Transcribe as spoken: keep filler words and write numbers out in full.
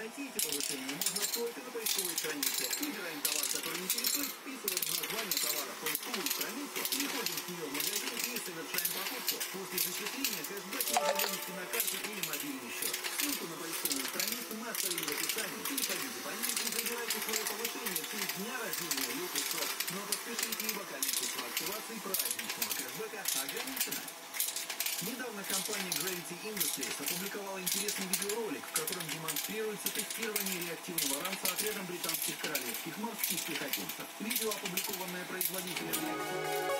найти эти повышения можно только на поисковой странице. Выбираем товар, который интересует, вписываем название товара в поисковую страницу, переходим с нее в магазин и совершаем покупку. После зачисления кэшбэк можно вынести на карту или мобильный счет. Ссылку на поисковую страницу мы оставим в описании. Переходите по ней и забирайте свое повышение в честь дня рождения Люкус Шоп. Но поспешите, ибо количество активаций праздничного кэшбэка ограничено. Недавно компания Gravity Industries опубликовала интересный видеоролик, в котором демонстрируется тестирование реактивного ранца отрядом британских королевских морских пехотинцев. Видео, опубликованное производителем